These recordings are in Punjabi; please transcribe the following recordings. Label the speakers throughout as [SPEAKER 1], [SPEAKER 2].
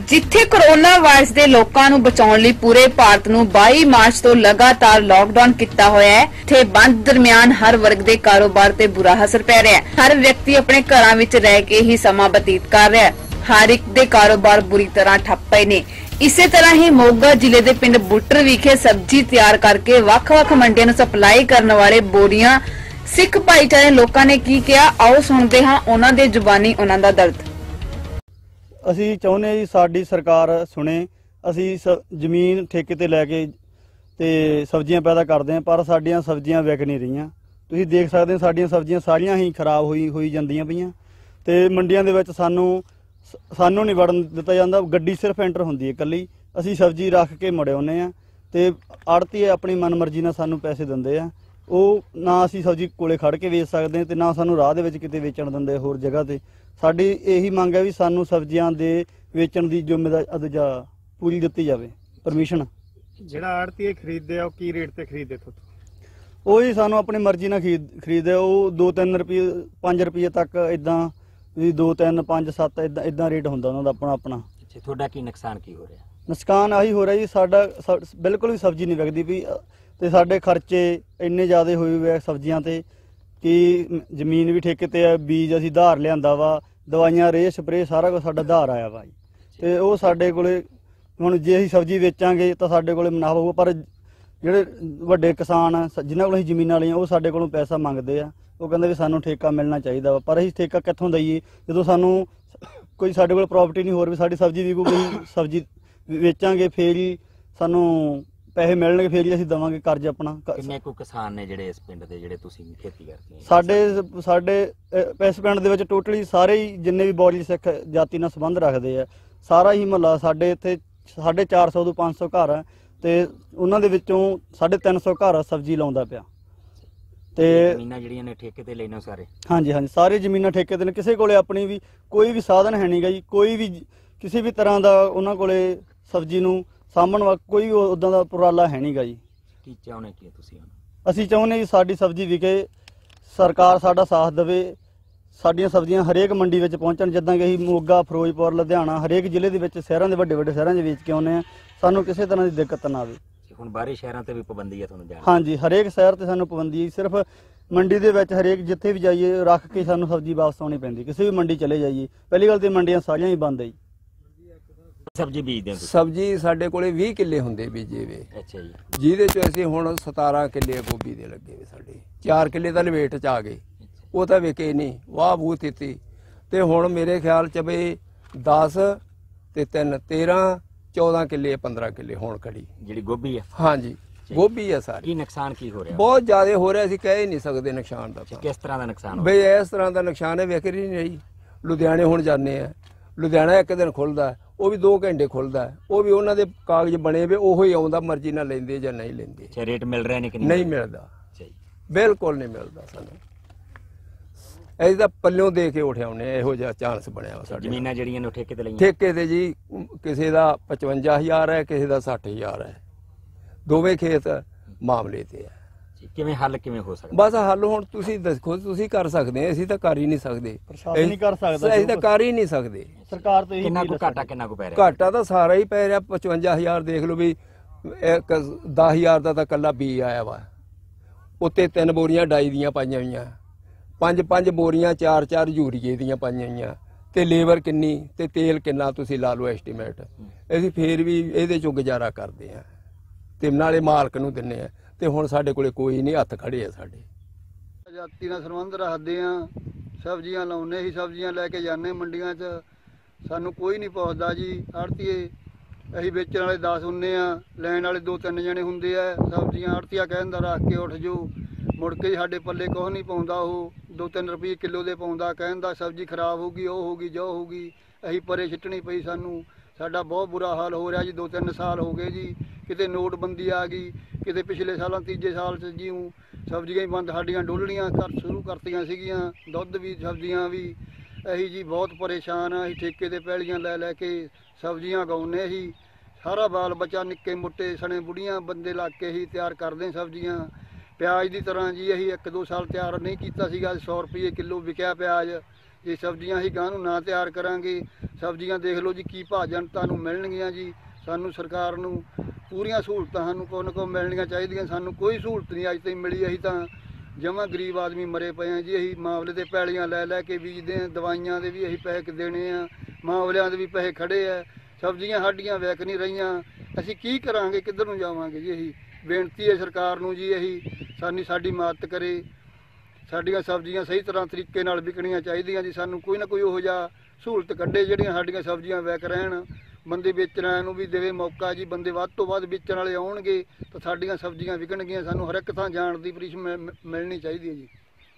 [SPEAKER 1] जिथे कोरोना वायरस के लोगों को बचाने लिए पूरे भारत को 22 मार्च तो लगातार लॉकडाउन किया होया है, थे बंद दरमियान हर वर्ग के कारोबार ते बुरा असर पै रहा है। हर व्यक्ति अपने घरों विच रह के ही समा बतीत कर रहा है। हर एक दे कारोबार बुरी तरह ठप पे ने। इसे तरह ही मोगा जिले के पिंड बुट्टर विखे सब्जी तैयार करके वख-वख मंडियां नूं सप्लाई करने वाले बोरियां सिख भाईचारे लोगों ने की किया, आओ सुनते हां उन्हां दे जुबानी उन्हां दा दर्द।
[SPEAKER 2] ਅਸੀਂ ਚਾਹੁੰਦੇ ਜੀ ਸਾਡੀ ਸਰਕਾਰ ਸੁਣੇ। ਅਸੀਂ ਜ਼ਮੀਨ ਠੇਕੇ ਤੇ ਲੈ ਕੇ ਤੇ ਸਬਜ਼ੀਆਂ ਪੈਦਾ ਕਰਦੇ ਹਾਂ, ਪਰ ਸਾਡੀਆਂ ਸਬਜ਼ੀਆਂ ਵਿਕ ਨਹੀਂ ਰਹੀਆਂ। ਤੁਸੀਂ ਦੇਖ ਸਕਦੇ ਹੋ ਸਾਡੀਆਂ ਸਬਜ਼ੀਆਂ ਸਾਰੀਆਂ ਹੀ ਖਰਾਬ ਹੋਈ ਜਾਂਦੀਆਂ ਪਈਆਂ ਤੇ ਮੰਡੀਆਂ ਦੇ ਵਿੱਚ ਸਾਨੂੰ ਨਹੀਂ ਵੜਨ ਦਿੱਤਾ ਜਾਂਦਾ। ਗੱਡੀ ਸਿਰਫ ਐਂਟਰ ਹੁੰਦੀ ਹੈ ਇਕੱਲੀ। ਅਸੀਂ ਸਬਜ਼ੀ ਰੱਖ ਕੇ ਮੁੜ ਆਉਂਦੇ ਹਾਂ ਤੇ ਆੜ੍ਹਤੀ ਆਪਣੀ ਮਨਮਰਜ਼ੀ ਨਾਲ ਸਾਨੂੰ ਪੈਸੇ ਦਿੰਦੇ ਆ। ਉਹ ਨਾ ਅਸੀਂ ਸਬਜ਼ੀ ਕੋਲੇ ਖੜ ਕੇ ਵੇਚ ਸਕਦੇ ਤੇ ਨਾ ਸਾਨੂੰ ਰਾਹ ਦੇ ਵਿੱਚ ਕਿਤੇ ਵੇਚਣ ਦਿੰਦੇ ਹੋਰ ਜਗ੍ਹਾ ਤੇ। ਸਾਡੀ ਇਹੀ ਮੰਗ ਹੈ ਵੀ ਸਾਨੂੰ ਸਬਜ਼ੀਆਂ ਦੇ ਵੇਚਣ ਦੀ ਜ਼ਿੰਮੇਵਾਰੀ ਪੂਰੀ ਦਿੱਤੀ ਜਾਵੇ, ਪਰਮਿਸ਼ਨ।
[SPEAKER 3] ਜਿਹੜਾ ਆੜ੍ਹਤੀ ਖਰੀਦਦੇ ਆ ਉਹ ਕੀ ਰੇਟ ਤੇ ਖਰੀਦਦੇ ਤੁਹਾਡੇ?
[SPEAKER 2] ਉਹ ਹੀ ਸਾਨੂੰ ਆਪਣੀ ਮਰਜ਼ੀ ਨਾਲ ਖਰੀਦਦੇ। ਉਹ 2-3 ਰੁਪਏ 5 ਰੁਪਏ ਤੱਕ ਇਦਾਂ ਵੀ 2-3 5 7 ਇਦਾਂ ਰੇਟ ਹੁੰਦਾ ਉਹਨਾਂ ਦਾ ਆਪਣਾ।
[SPEAKER 4] ਤੁਹਾਡਾ ਕੀ ਨੁਕਸਾਨ ਕੀ ਹੋ ਰਿਹਾ?
[SPEAKER 2] ਨੁਕਸਾਨ ਆਹੀ ਹੋ ਰਿਹਾ ਜੀ, ਸਾਡਾ ਬਿਲਕੁਲ ਵੀ ਸਬਜ਼ੀ ਨਹੀਂ ਵਿਕਦੀ ਪਈ ਤੇ ਸਾਡੇ ਖਰਚੇ ਇੰਨੇ ਜ਼ਿਆਦਾ ਹੋਏ ਹੋਏ ਸਬਜ਼ੀਆਂ ਤੇ ਕਿ ਜ਼ਮੀਨ ਵੀ ਠੇਕੇ ਤੇ ਆ, ਬੀਜ ਅਸੀਂ ਉਧਾਰ ਲਿਆਂਦਾ ਵਾ, ਦਵਾਈਆਂ ਰੇ ਸਪਰੇ ਸਾਰਾ ਕੁਝ ਸਾਡਾ ਉਧਾਰ ਆਇਆ ਵਾ ਜੀ। ਤੇ ਉਹ ਸਾਡੇ ਕੋਲੇ ਹੁਣ ਜੇ ਅਸੀਂ ਸਬਜ਼ੀ ਵੇਚਾਂਗੇ ਤਾਂ ਸਾਡੇ ਕੋਲੇ ਮੁਨਾਫਾ ਹੋਊਗਾ, ਪਰ ਜਿਹੜੇ ਵੱਡੇ ਕਿਸਾਨ ਜਿਨ੍ਹਾਂ ਕੋਲ ਅਸੀਂ ਜ਼ਮੀਨਾਂ ਲਈਆਂ ਉਹ ਸਾਡੇ ਕੋਲੋਂ ਪੈਸਾ ਮੰਗਦੇ ਆ। ਉਹ ਕਹਿੰਦੇ ਵੀ ਸਾਨੂੰ ਠੇਕਾ ਮਿਲਣਾ ਚਾਹੀਦਾ ਵਾ, ਪਰ ਅਸੀਂ ਠੇਕਾ ਕਿੱਥੋਂ ਦਈਏ ਜਦੋਂ ਸਾਨੂੰ ਕੋਈ ਸਾਡੇ ਕੋਲ ਪ੍ਰੋਪਰਟੀ ਨਹੀਂ ਹੋਰ ਵੀ ਸਾਡੀ ਸਬਜ਼ੀ ਵਿਕੂਗੀ। ਸਬਜ਼ੀ ਵੇਚਾਂਗੇ ਫੇਰ ਹੀ ਸਾਨੂੰ ਪੈਸੇ ਮਿਲਣਗੇ, ਫੇਰ ਹੀ ਅਸੀਂ ਦੇਵਾਂਗੇ ਕਰਜ਼ ਆਪਣਾ।
[SPEAKER 4] ਕਿੰਨੇ ਕੁ ਕਿਸਾਨ ਨੇ ਜਿਹੜੇ ਇਸ ਪਿੰਡ ਦੇ ਜਿਹੜੇ ਤੁਸੀਂ ਖੇਤੀ ਕਰਦੇ ਹੋ?
[SPEAKER 2] ਸਾਡੇ ਇਸ ਪਿੰਡ ਦੇ ਵਿੱਚ ਟੋਟਲੀ ਸਾਰੇ ਹੀ ਜਿੰਨੇ ਵੀ ਬੋਲੀ ਸਿੱਖ ਜਾਤੀ ਨਾਲ ਸੰਬੰਧ ਰੱਖਦੇ ਆ, ਸਾਰਾ ਹੀ ਮਹੱਲਾ ਸਾਡੇ ਇੱਥੇ 450 ਤੋਂ 500 ਘਰ ਆ ਤੇ ਉਹਨਾਂ ਦੇ ਵਿੱਚੋਂ 350 ਘਰ ਸਬਜ਼ੀ ਲਾਉਂਦਾ ਪਿਆ। ਤੇ
[SPEAKER 4] ਜ਼ਮੀਨਾਂ ਜਿਹੜੀਆਂ ਨੇ ਠੇਕੇ ਤੇ ਲੈਣਾ ਸਾਰੇ? ਹਾਂਜੀ,
[SPEAKER 2] ਸਾਰੇ ਜ਼ਮੀਨਾਂ ਠੇਕੇ ਤੇ ਨੇ। ਕਿਸੇ ਕੋਲੇ ਆਪਣੀ ਵੀ ਕੋਈ ਵੀ ਸਾਧਨ ਹੈ ਨਹੀਂਗਾ ਜੀ, ਕੋਈ ਵੀ ਕਿਸੇ ਵੀ ਤਰ੍ਹਾਂ ਦਾ ਉਹਨਾਂ ਕੋਲੇ ਸਬਜ਼ੀ ਨੂੰ ਸਾਂਭਣ ਵਾਲਾ ਕੋਈ ਉਦਾਂ ਦਾ ਉਪਰਾਲਾ ਹੈ ਨਹੀਂਗਾ ਜੀ।
[SPEAKER 4] ਕੀ ਚਾਹੁੰਦੇ ਕੀ ਤੁਸੀਂ?
[SPEAKER 2] ਅਸੀਂ ਚਾਹੁੰਦੇ ਜੀ ਸਾਡੀ ਸਬਜ਼ੀ ਵਿਕੇ, ਸਰਕਾਰ ਸਾਡਾ ਸਾਥ ਦੇਵੇ, ਸਾਡੀਆਂ ਸਬਜ਼ੀਆਂ ਹਰੇਕ ਮੰਡੀ ਵਿੱਚ ਪਹੁੰਚਣ। ਜਿੱਦਾਂ ਕਿ ਅਸੀਂ ਮੋਗਾ, ਫਿਰੋਜ਼ਪੁਰ, ਲੁਧਿਆਣਾ ਹਰੇਕ ਜ਼ਿਲ੍ਹੇ ਦੇ ਵਿੱਚ ਸ਼ਹਿਰਾਂ ਦੇ ਵੱਡੇ ਸ਼ਹਿਰਾਂ 'ਚ ਵੇਚ ਕੇ ਆਉਂਦੇ ਹਾਂ, ਸਾਨੂੰ ਕਿਸੇ ਤਰ੍ਹਾਂ ਦੀ ਦਿੱਕਤ ਨਾ ਆਵੇ।
[SPEAKER 4] ਹੁਣ ਬਾਹਰੀ ਸ਼ਹਿਰਾਂ ਤੇ ਵੀ ਪਾਬੰਦੀ ਹੈ ਤੁਹਾਨੂੰ ਜਾਣ?
[SPEAKER 2] ਹਾਂਜੀ, ਹਰੇਕ ਸ਼ਹਿਰ ਤੇ ਸਾਨੂੰ ਪਾਬੰਦੀ ਹੈ। ਸਿਰਫ ਮੰਡੀ ਦੇ ਵਿੱਚ ਹਰੇਕ ਜਿੱਥੇ ਵੀ ਜਾਈਏ ਰੱਖ ਕੇ ਸਾਨੂੰ ਸਬਜ਼ੀ ਵਾਪਸ ਆਉਣੀ ਪੈਂਦੀ। ਕਿਸੇ ਵੀ ਮੰਡੀ ਚਲੇ ਜਾਈਏ, ਪਹਿਲੀ ਗੱਲ ਤੇ ਮੰਡੀਆਂ ਸਾਰੀਆਂ ਹੀ ਬੰਦ ਹੈ ਜੀ।
[SPEAKER 4] ਸਬਜ਼ੀ ਬੀਜਦੇ ਹੋ?
[SPEAKER 5] ਸਬਜ਼ੀ ਸਾਡੇ ਕੋਲੇ 20 ਕਿੱਲੇ ਹੁੰਦੇ ਬੀਜੇ ਵੇ।
[SPEAKER 4] ਅੱਛਾ ਜੀ।
[SPEAKER 5] ਜਿਹਦੇ ਚ ਅਸੀਂ ਹੁਣ 17 ਕਿੱਲੇ ਗੋਭੀ ਦੇ ਲੱਗੇ ਵੇ। ਸਾਡੇ 4 ਕਿੱਲੇ ਤਾਂ ਲਵੇਟ ਚ ਆ ਗਏ, ਉਹ ਤਾਂ ਵਿਕੇ ਨਹੀਂ, ਵਾਹ ਬੂ ਦਿੱਤੀ। ਤੇ ਹੁਣ ਮੇਰੇ ਖਿਆਲ ਚ ਬਈ 10 ਤੇ 3 13 14 ਕਿੱਲੇ 15 ਕਿੱਲੇ ਹੁਣ ਖੜੀ ਜਿਹੜੀ ਗੋਭੀ ਆ। ਹਾਂਜੀ, ਗੋਭੀ ਆ ਸਾਰੀ।
[SPEAKER 4] ਕੀ ਨੁਕਸਾਨ ਕੀ ਹੋ ਰਿਹਾ?
[SPEAKER 5] ਬਹੁਤ ਜ਼ਿਆਦਾ ਹੋ ਰਿਹਾ, ਅਸੀਂ ਕਹਿ ਹੀ ਨਹੀਂ ਸਕਦੇ ਨੁਕਸਾਨ ਦਾ।
[SPEAKER 4] ਕਿਸ ਤਰ੍ਹਾਂ ਦਾ ਨੁਕਸਾਨ?
[SPEAKER 5] ਬਈ ਇਸ ਤਰ੍ਹਾਂ ਦਾ ਨੁਕਸਾਨ ਹੈ, ਵਿਕ ਹੀ ਨਹੀਂ ਰਹੀ। ਲੁਧਿਆਣੇ ਹੁਣ ਜਾਂਦੇ ਆ, ਲੁਧਿਆਣਾ ਇੱਕ ਦਿਨ ਖੁੱਲਦਾ, ਉਹ ਵੀ 2 ਘੰਟੇ ਖੁੱਲਦਾ, ਉਹ ਵੀ ਉਹਨਾਂ ਦੇ ਕਾਗਜ਼ ਬਣੇ ਵੇ, ਉਹੋ ਹੀ ਆਉਂਦਾ, ਮਰਜ਼ੀ ਨਾਲ ਲੈਂਦੇ ਜਾਂ ਨਹੀਂ ਲੈਂਦੇ।
[SPEAKER 4] ਅੱਛਾ, ਰੇਟ ਮਿਲ ਰਿਹਾ ਨਹੀਂ?
[SPEAKER 5] ਨਹੀਂ ਮਿਲਦਾ, ਬਿਲਕੁਲ ਨਹੀਂ ਮਿਲਦਾ ਸਾਨੂੰ। ਅਸੀਂ ਤਾਂ ਪੱਲਿਓਂ ਦੇ ਕੇ ਉੱਠ ਆਉਂਦੇ ਆ, ਇਹੋ ਜਿਹਾ ਚਾਂਸ ਬਣਿਆ ਵਾ ਸਾਡੇ।
[SPEAKER 4] ਜ਼ਮੀਨਾਂ ਜਿਹੜੀਆਂ ਨੇ ਠੇਕੇ ਤੇ ਲਈਆਂ? ਠੇਕੇ
[SPEAKER 5] ਤੇ ਜੀ ਕਿਸੇ ਦਾ 55,000 ਹੈ, ਕਿਸੇ ਦਾ 60,000 ਹੈ। ਦੋਵੇਂ ਖੇਤ ਮਾਮਲੇ ਤੇ ਆ।
[SPEAKER 4] ਕਿਵੇਂ ਹੱਲ ਕਿਵੇਂ ਹੋ ਸਕਦਾ?
[SPEAKER 5] ਬਸ ਹੱਲ ਹੁਣ ਤੁਸੀਂ ਦੱਸੋ, ਤੁਸੀਂ ਕਰ ਸਕਦੇ ਆ, ਅਸੀਂ ਤਾਂ ਕਰ ਹੀ ਨਹੀਂ ਸਕਦੇ।
[SPEAKER 2] ਪ੍ਰਸ਼ਾਸਨ ਨਹੀਂ ਕਰ ਸਕਦਾ,
[SPEAKER 5] ਅਸੀਂ ਤਾਂ ਕਰ ਹੀ ਨਹੀਂ ਸਕਦੇ।
[SPEAKER 2] ਸਰਕਾਰ ਤੋਂ
[SPEAKER 4] ਕਿੰਨਾ ਕੁ ਘਾਟਾ ਕਿੰਨਾ ਕੁ ਪੈ ਰਿਹਾ?
[SPEAKER 5] ਘਾਟਾ ਤਾਂ ਸਾਰਾ ਹੀ ਪੈ ਰਿਹਾ। 55,000 ਦੇਖ ਲਓ ਵੀ, 10,000 ਦਾ ਤਾਂ ਕੱਲਾ ਬੀ ਆਇਆ ਵਾ, ਉੱਤੇ 3 ਬੋਰੀਆਂ ਡਾਈ ਦੀਆਂ ਪਾਈਆਂ ਹੋਈਆਂ, 5 ਬੋਰੀਆਂ 4 ਯੂਰੀਏ ਦੀਆਂ ਪਾਈਆਂ ਹੋਈਆਂ, ਤੇ ਲੇਬਰ ਕਿੰਨੀ ਤੇ ਤੇਲ ਕਿੰਨਾ ਤੁਸੀਂ ਲਾ ਲਓ ਐਸਟੀਮੇਟ। ਅਸੀਂ ਫੇਰ ਵੀ ਇਹਦੇ ਚੋਂ ਗੁਜ਼ਾਰਾ ਕਰਦੇ ਆ ਤੇ ਨਾਲੇ ਮਾਲਕ ਨੂੰ ਦਿੰਨੇ ਆ। ਤੇ ਹੁਣ ਸਾਡੇ ਕੋਲੇ ਕੋਈ ਨਹੀਂ, ਹੱਥ ਖੜੇ ਆ ਸਾਡੇ।
[SPEAKER 6] ਜਾਤੀ ਨਾਲ ਸੰਬੰਧ ਰੱਖਦੇ ਆ, ਸਬਜ਼ੀਆਂ ਲਾਉਨੇ ਹੀ, ਸਬਜ਼ੀਆਂ ਲੈ ਕੇ ਜਾਂਦੇ ਮੰਡੀਆਂ 'ਚ, ਸਾਨੂੰ ਕੋਈ ਨਹੀਂ ਪੁੱਛਦਾ ਜੀ। ਆੜ੍ਹਤੀਏ ਅਸੀਂ ਵੇਚਣ ਵਾਲੇ 10 ਹੁੰਦੇ ਆ, ਲੈਣ ਵਾਲੇ 2-3 ਜਣੇ ਹੁੰਦੇ ਆ। ਸਬਜ਼ੀਆਂ ਆੜ੍ਹਤੀਆ ਕਹਿੰਦਾ ਰੱਖ ਕੇ ਉੱਠ ਜਾਓ, ਮੁੜ ਕੇ ਸਾਡੇ ਪੱਲੇ ਕੁਛ ਨਹੀਂ ਪਾਉਂਦਾ। ਉਹ 2-3 ਰੁਪਏ ਕਿਲੋ ਦੇ ਪਾਉਂਦਾ, ਕਹਿੰਦਾ ਸਬਜ਼ੀ ਖਰਾਬ ਹੋਊਗੀ, ਉਹ ਹੋਊਗੀ, ਜੋ ਹੋਊਗੀ। ਅਸੀਂ ਪਰੇ ਛਿੱਟਣੀ ਪਈ ਸਾਨੂੰ। ਸਾਡਾ ਬਹੁਤ ਬੁਰਾ ਹਾਲ ਹੋ ਰਿਹਾ ਜੀ। 2-3 ਸਾਲ ਹੋ ਗਏ ਜੀ, ਕਿਤੇ ਨੋਟਬੰਦੀ ਆ ਗਈ, ਕਿਤੇ ਪਿਛਲੇ ਸਾਲਾਂ ਤੀਜੇ ਸਾਲ 'ਚ ਜੀ ਸਬਜ਼ੀਆਂ ਹੀ ਬੰਦ, ਸਾਡੀਆਂ ਡੋਲਣੀਆਂ ਸ਼ੁਰੂ ਕਰਤੀਆਂ ਸੀਗੀਆਂ, ਦੁੱਧ ਵੀ ਸਬਜ਼ੀਆਂ ਵੀ। ਅਸੀਂ ਜੀ ਬਹੁਤ ਪਰੇਸ਼ਾਨ ਆ। ਅਸੀਂ ਠੇਕੇ ਤੇ ਪੈਲੀਆਂ ਲੈ ਕੇ ਸਬਜ਼ੀਆਂ ਉਗਾਉਂਦੇ ਹੀ, ਸਾਰਾ ਬਾਲ ਬੱਚਾ ਨਿੱਕੇ ਮੋਟੇ ਸਣੇ ਬੁੜੀਆਂ ਬੰਦੇ ਲਾ ਕੇ ਹੀ ਤਿਆਰ ਕਰਦੇ ਸਬਜ਼ੀਆਂ। ਪਿਆਜ਼ ਦੀ ਤਰ੍ਹਾਂ ਜੀ ਅਸੀਂ 1-2 ਸਾਲ ਤਿਆਰ ਨਹੀਂ ਕੀਤਾ ਸੀਗਾ। 100 ਰੁਪਏ ਕਿਲੋ ਵਿਕਿਆ ਪਿਆਜ਼, ਜੇ ਸਬਜ਼ੀਆਂ ਅਸੀਂ ਗਾਂ ਨੂੰ ਨਾ ਤਿਆਰ ਕਰਾਂਗੇ, ਸਬਜ਼ੀਆਂ ਦੇਖ ਲਓ ਜੀ ਕੀ ਭਾਅ ਜਨਤਾ ਨੂੰ ਮਿਲਣਗੀਆਂ ਜੀ। ਸਾਨੂੰ ਸਰਕਾਰ ਨੂੰ ਪੂਰੀਆਂ ਸਹੂਲਤਾਂ ਸਾਨੂੰ ਕੋਈ ਨਾ ਕੋਈ ਮਿਲਣੀਆਂ ਚਾਹੀਦੀਆਂ। ਸਾਨੂੰ ਕੋਈ ਸਹੂਲਤ ਨਹੀਂ ਅੱਜ ਤਾਈਂ ਮਿਲੀ। ਅਸੀਂ ਤਾਂ ਜਮਾਂ ਗਰੀਬ ਆਦਮੀ ਮਰੇ ਪਏ ਆ ਜੀ। ਅਸੀਂ ਮਾਵਲੇ ਦੇ ਪੈਲੀਆਂ ਲੈ ਲੈ ਕੇ ਬੀਜਦੇ ਆ, ਦਵਾਈਆਂ ਦੇ ਵੀ ਅਸੀਂ ਪੈਸੇ ਦੇਣੇ ਆ, ਮਾਵਲਿਆਂ ਦੇ ਵੀ ਪੈਸੇ ਖੜੇ ਆ, ਸਬਜ਼ੀਆਂ ਸਾਡੀਆਂ ਵਿਕ ਨਹੀਂ ਰਹੀਆਂ। ਅਸੀਂ ਕੀ ਕਰਾਂਗੇ, ਕਿੱਧਰ ਨੂੰ ਜਾਵਾਂਗੇ ਜੀ। ਅਸੀਂ ਬੇਨਤੀ ਹੈ ਸਰਕਾਰ ਨੂੰ ਜੀ, ਅਸੀਂ ਸਾਡੀ ਮਦਦ ਕਰੇ। ਸਾਡੀਆਂ ਸਬਜ਼ੀਆਂ ਸਹੀ ਤਰ੍ਹਾਂ ਤਰੀਕੇ ਨਾਲ ਵਿਕਣੀਆਂ ਚਾਹੀਦੀਆਂ ਜੀ। ਸਾਨੂੰ ਕੋਈ ਨਾ ਕੋਈ ਉਹੋ ਜਿਹਾ ਸਹੂਲਤ ਕੱਢੇ ਜਿਹੜੀਆਂ ਸਾਡੀਆਂ ਸਬਜ਼ੀਆਂ ਵਿਕ ਰਹਿਣ। ਬੰਦੇ ਵੇਚਣ ਵਾਲਿਆਂ ਨੂੰ ਵੀ ਦੇਵੇ ਮੌਕਾ ਜੀ। ਬੰਦੇ ਵੱਧ ਤੋਂ ਵੱਧ ਵੇਚਣ ਵਾਲੇ ਆਉਣਗੇ ਤਾਂ ਸਾਡੀਆਂ ਸਬਜ਼ੀਆਂ ਵਿਕਣਗੀਆਂ। ਸਾਨੂੰ ਹਰ ਇੱਕ ਥਾਂ ਜਾਣ ਦੀ ਪਰਮਿਸ਼ਨ ਮਿਲਣੀ ਚਾਹੀਦੀ ਹੈ ਜੀ।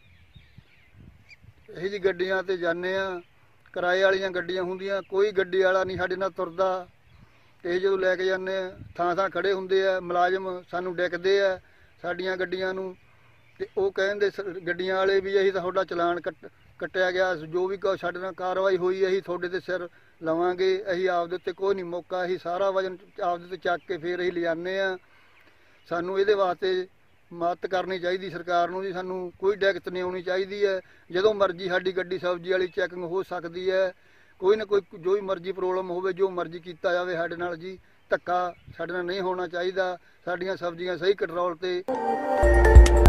[SPEAKER 6] ਇਹ ਜੀ ਗੱਡੀਆਂ ਤੇ ਜਾਂਦੇ ਆ, ਕਿਰਾਏ ਵਾਲੀਆਂ ਗੱਡੀਆਂ ਹੁੰਦੀਆਂ, ਕੋਈ ਗੱਡੀ ਵਾਲਾ ਨਹੀਂ ਸਾਡੇ ਨਾਲ ਤੁਰਦਾ। ਤੇ ਜਦੋਂ ਲੈ ਕੇ ਜਾਂਦੇ ਆ ਥਾਂ ਥਾਂ ਖੜੇ ਹੁੰਦੇ ਆ ਮੁਲਾਜ਼ਮ, ਸਾਨੂੰ ਡਿੱਕਦੇ ਆ ਸਾਡੀਆਂ ਗੱਡੀਆਂ ਨੂੰ। ਤੇ ਉਹ ਕਹਿੰਦੇ ਗੱਡੀਆਂ ਵਾਲੇ ਵੀ ਅਸੀਂ ਤਾਂ ਤੁਹਾਡਾ ਚਲਾਨ ਕੱਟਿਆ ਗਿਆ, ਜੋ ਵੀ ਸਾਡੇ ਨਾਲ ਕਾਰਵਾਈ ਹੋਈ ਅਸੀਂ ਤੁਹਾਡੇ ਤੇ ਸਿਰ ਲਵਾਂਗੇ। ਅਸੀਂ ਆਪਦੇ ਉੱਤੇ ਕੋਈ ਨਹੀਂ ਮੌਕਾ, ਅਸੀਂ ਸਾਰਾ ਵਜਨ ਆਪਦੇ ਤੇ ਚੱਕ ਕੇ ਫਿਰ ਅਸੀਂ ਲਿਜਾਂਦੇ ਆ। ਸਾਨੂੰ ਇਹਦੇ ਵਾਸਤੇ ਮਦਦ ਕਰਨੀ ਚਾਹੀਦੀ ਸਰਕਾਰ ਨੂੰ ਜੀ। ਸਾਨੂੰ ਕੋਈ ਦਿੱਕਤ ਨਹੀਂ ਆਉਣੀ ਚਾਹੀਦੀ ਹੈ। ਜਦੋਂ ਮਰਜ਼ੀ ਸਾਡੀ ਗੱਡੀ ਸਬਜ਼ੀ ਵਾਲੀ ਚੈਕਿੰਗ ਹੋ ਸਕਦੀ ਹੈ। ਕੋਈ ਨਾ ਕੋਈ ਜੋ ਵੀ ਮਰਜ਼ੀ ਪ੍ਰੋਬਲਮ ਹੋਵੇ, ਜੋ ਮਰਜ਼ੀ ਕੀਤਾ ਜਾਵੇ ਸਾਡੇ ਨਾਲ ਜੀ। ਧੱਕਾ ਸਾਡੇ ਨਾਲ ਨਹੀਂ ਹੋਣਾ ਚਾਹੀਦਾ। ਸਾਡੀਆਂ ਸਬਜ਼ੀਆਂ ਸਹੀ ਕੰਟਰੋਲ ਤੇ